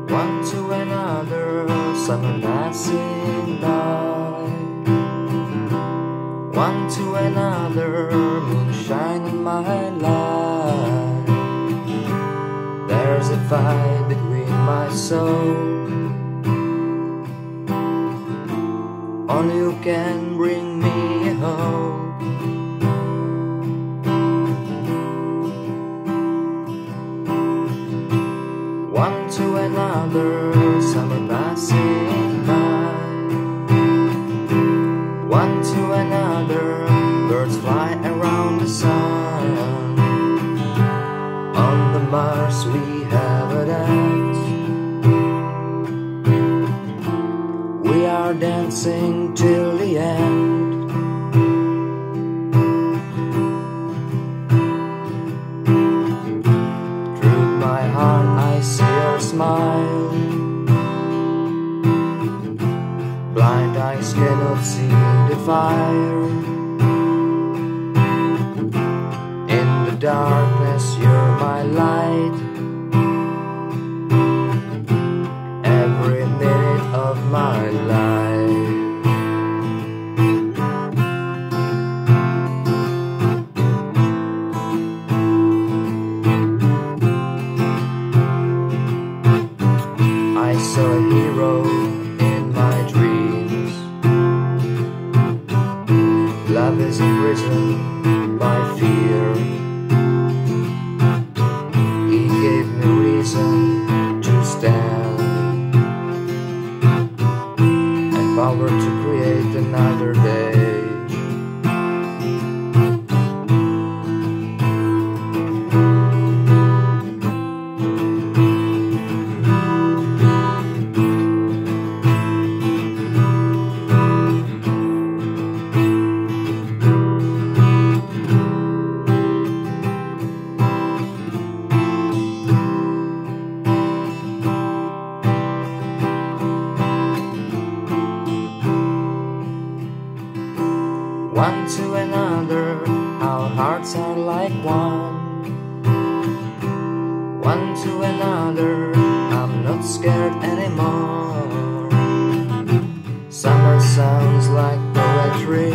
One to another, summer passing by. One to another, moonshine in my life. There's a fight between my soul. Only you can bring me home. One to another, summer passing by. One to another, birds fly around the sun. On the Mars we have a dance. We are dancing till the end. Through my heart I see your smile. Blind eyes cannot see the fire. In the darkness you're my light. Every minute of my life. I saw a hero in my dreams. Love is imprisoned by fear. He gave me reason to stand and power to create another day. One to another, our hearts are like one. One to another, I'm not scared anymore. Summer sounds like poetry.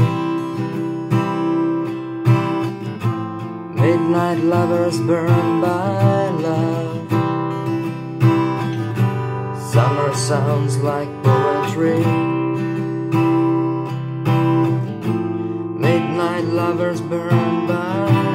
Midnight lovers burn by love. Summer sounds like poetry. Midnight lovers burn by